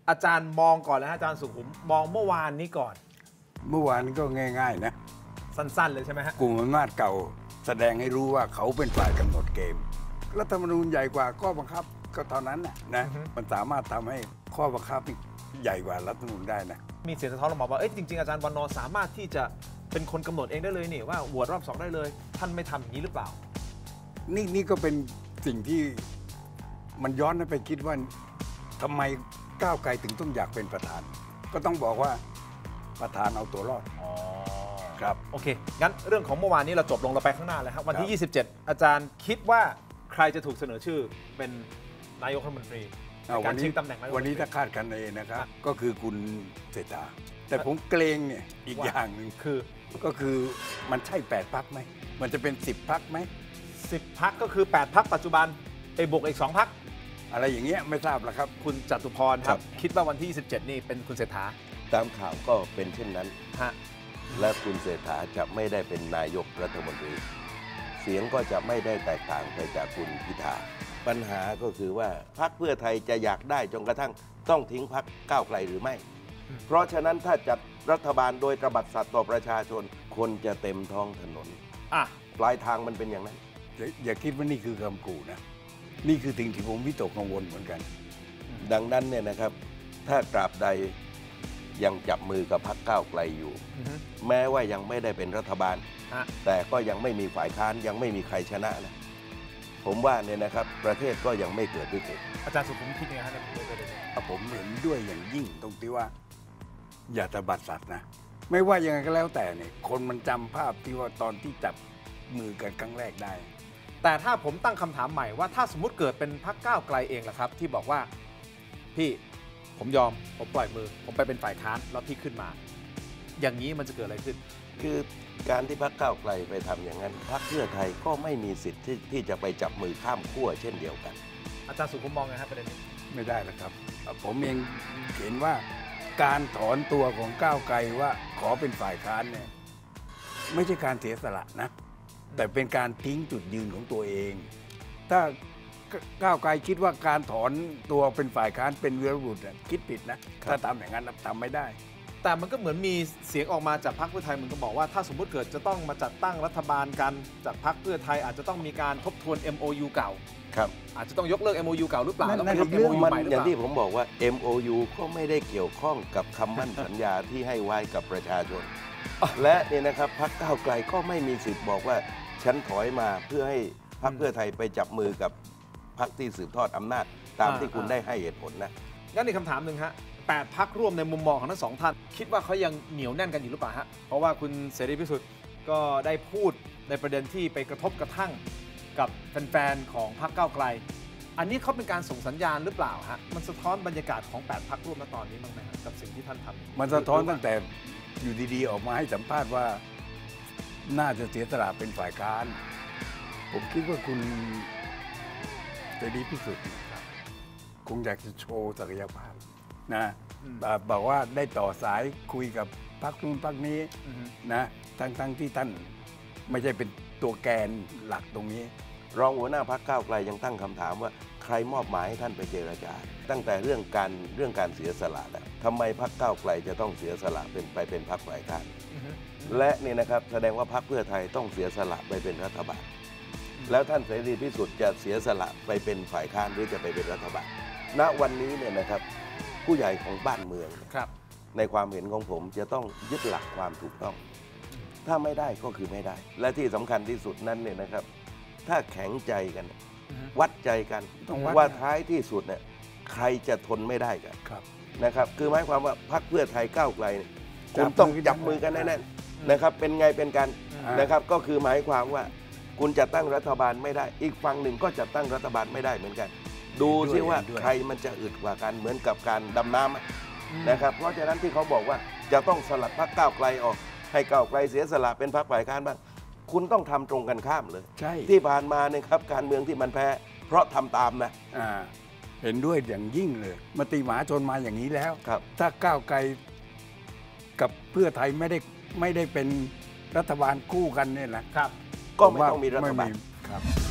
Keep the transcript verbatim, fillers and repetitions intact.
อาจารย์มองก่อนแล้วอาจารย์สุขุมมองเมื่อวานนี้ก่อนเมื่อวานก็ง่ายๆนะสั้นๆเลยใช่ไหมฮะกลุ่มอำนาจเก่าแสดงให้รู้ว่าเขาเป็นฝ่ายกำหนดเกมรัฐธรรมนูญใหญ่กว่าข้อบังคับก็ตอนนั้นนะนะมันสามารถทำให้ข้อบังคับใหญ่กว่ารัฐธรรมนูญได้นะมีเสียงสะท้อนออกมาว่าเอ้ยจริงๆอาจารย์วันนอสามารถที่จะเป็นคนกำหนดเองได้เลยนี่ว่าโหวตรอบสองได้เลยท่านไม่ทำอย่างนี้หรือเปล่านี่นี่ก็เป็นสิ่งที่มันย้อนไปคิดว่าทำไมก้าวไกลถึงต้องอยากเป็นประธานก็ต้องบอกว่าประธานเอาตัวรอดครับโอเคงั้นเรื่องของเมื่อวานนี้เราจบลงเราไปข้างหน้าแล้วครับวันที่ยี่สิบเจ็ดอาจารย์คิดว่าใครจะถูกเสนอชื่อเป็นนายกรัฐมนตรีการชิงตำแหน่งนายกวันนี้ถ้าคาดกันเองนะครับก็คือคุณเศรษฐาแต่ผมเกรงเนี่ยอีกอย่างหนึ่งคือก็คือมันใช่แปดพรรคไหมมันจะเป็นสิบพรรคไหมสิบพรรคก็คือแปดพรรคปัจจุบันไปบวกอีกสองพรรคอะไรอย่างเงี้ยไม่ทราบละครับคุณจตุพรครับคิดว่าวันที่ยี่สิบเจ็ดนี่เป็นคุณเศรษฐาตามข่าวก็เป็นเช่นนั้นฮะและคุณเศรษฐาจะไม่ได้เป็นนายกรัฐมนตรีเสียงก็จะไม่ได้แตกต่างไปจากคุณพิธาปัญหาก็คือว่าพรรคเพื่อไทยจะอยากได้จนกระทั่งต้องทิ้งพรรคก้าวไกลหรือไม่เพราะฉะนั้นถ้าจัดรัฐบาลโดยตระบัดสัตว์ต่อประชาชนคนจะเต็มท้องถนนอ่ะปลายทางมันเป็นอย่างนั้นอย่าคิดว่านี่คือคำขู่นะนี่คือสิ่งที่ผมวิตกกังวลเหมือนกันดังนั้นเนี่ยนะครับถ้าตราบใดยังจับมือกับพรรคก้าวไกลอยู่แม้ว่ายังไม่ได้เป็นรัฐบาลแต่ก็ยังไม่มีฝ่ายค้านยังไม่มีใครชนะนะผมว่าเนี่ยนะครับประเทศก็ยังไม่เกิดวิกฤตอาจารย์สุขุมคิดยังไงครับในประเด็นนี้ผมเห็นด้วยอย่างยิ่งตรงที่ว่าอย่าตบัดสัตว์นะไม่ว่ายังไงก็แล้วแต่เนี่ยคนมันจำภาพที่ว่าตอนที่จับมือกันครั้งแรกได้แต่ถ้าผมตั้งคำถามใหม่ว่าถ้าสมมุติเกิดเป็นพรรคก้าวไกลเองล่ะครับที่บอกว่าพี่ผมยอมผมปล่อยมือผมไปเป็นฝ่ายค้านแล้วพี่ขึ้นมาอย่างนี้มันจะเกิดอะไรขึ้นคือการที่พรรคก้าวไกลไปทำอย่างนั้นพรรคเพื่อไทยก็ไม่มีสิทธิ์ที่ที่จะไปจับมือข้ามขั้วเช่นเดียวกันอาจารย์สุขุมมองไงครับประเด็นนี้ไม่ได้แล้วครับผมเองเห็นว่าการถอนตัวของก้าวไกลว่าขอเป็นฝ่ายค้านเนี่ยไม่ใช่การเสียสละนะแต่เป็นการทิ้งจุดยืนของตัวเองถ้าก้าวไกลคิดว่าการถอนตัวเป็นฝ่ายค้านเป็นวีรบุรุษคิดผิดนะถ้าทำอย่างนั้นทำไม่ได้แต่มันก็เหมือนมีเสียงออกมาจากพรรคเพื่อไทยมันก็บอกว่าถ้าสมมติเกิดจะต้องมาจัดตั้งรัฐบาลกันจากพรรคเพื่อไทยอาจจะต้องมีการทบทวน เอ็ม โอ ยู เก่าครับอาจจะต้องยกเลิก เอ็ม โอ ยู เก่าหรือเปล่าแล้วไปทำ เอ็ม โอ ยู ใหม่หรือเปล่าอย่างที่ผมบอกว่า เอ็ม โอ ยู ก็ไม่ได้เกี่ยวข้องกับคำมั่นสัญญาที่ให้ไว้กับประชาชนและเนี่ยนะครับพรรคก้าวไกลก็ไม่มีสิทธิ์บอกว่าฉันถอยมาเพื่อให้พรรคเพื่อไทยไปจับมือกับพรรคที่สืบทอดอำนาจตามที่คุณได้ให้เหตุผลนะงั้นอีกคำถามหนึ่งฮะแปดพรรคร่วมในมุมมองของทั้งสองท่านคิดว่าเขายังเหนียวแน่นกันอยู่หรือเปล่าฮะเพราะว่าคุณเสรีพิสุทธิ์ก็ได้พูดในประเด็นที่ไปกระทบกระทั่งกับแฟนๆของพรรคก้าวไกลอันนี้เขาเป็นการส่งสัญญาณหรือเปล่าฮะมันสะท้อนบรรยากาศของแปดพรรคร่วมณตอนนี้บ้างไหมครับกับสิ่งที่ท่านทำมันสะท้อนตั้งแต่อยู่ดีๆออกมาให้สัมภาษณ์ว่าน่าจะเสียสละเป็นฝ่ายค้านผมคิดว่าคุณเสรีพิสุทธิ์คงอยากจะโชว์ศักยภาพนะบอกว่าได้ต่อสายคุยกับพรรคนู้นพรรคนี้นะทั้งๆที่ท่านไม่ใช่เป็นตัวแกนหลักตรงนี้รองหัวหน้าพรรคก้าวไกลยังตั้งคำถามว่าใครมอบหมายให้ท่านไปเจรจาตั้งแต่เรื่องการเรื่องการเสียสละนะทำไมพรรคก้าวไกลจะต้องเสียสละเป็นไปเป็นพรรคฝ่ายค้านและนี่นะครับแสดงว่าพรรคเพื่อไทยต้องเสียสละไปเป็นรัฐบาลแล้วท่านเสรีพิสุทธิ์จะเสียสละไปเป็นฝ่ายค้านหรือจะไปเป็นรัฐบาลณวันนี้เนี่ยนะครับผู้ใหญ่ของบ้านเมืองในความเห็นของผมจะต้องยึดหลักความถูกต้องถ้าไม่ได้ก็คือไม่ได้และที่สำคัญที่สุดนั้นเนี่ยนะครับถ้าแข็งใจกันวัดใจกันว่าท้ายที่สุดเนี่ยใครจะทนไม่ได้กันนะครับคือหมายความว่าพรรคเพื่อไทยก้าวไกลคุณต้องจับมือกันแน่ๆนะครับเป็นไงเป็นกันนะครับก็คือหมายความว่าคุณจะตั้งรัฐบาลไม่ได้อีกฝั่งหนึ่งก็จะตั้งรัฐบาลไม่ได้เหมือนกันดูซิว่าใครมันจะอึดกว่ากันเหมือนกับการดำน้ำนะครับเพราะฉะนั้นที่เขาบอกว่าจะต้องสลัดพรรคก้าวไกลออกให้ก้าวไกลเสียสละเป็นพรรคฝ่ายค้านบ้างคุณต้องทำตรงกันข้ามเลยที่ผ่านมาเนี่ยครับการเมืองที่มันแพ้เพราะทำตามนะเห็นด้วยอย่างยิ่งเลยมติมหาชนมาอย่างนี้แล้วถ้าก้าวไกลกับเพื่อไทยไม่ได้ไม่ได้เป็นรัฐบาลคู่กันเนี่ยนะครับก็ไม่ต้องมีรัฐบาลครับ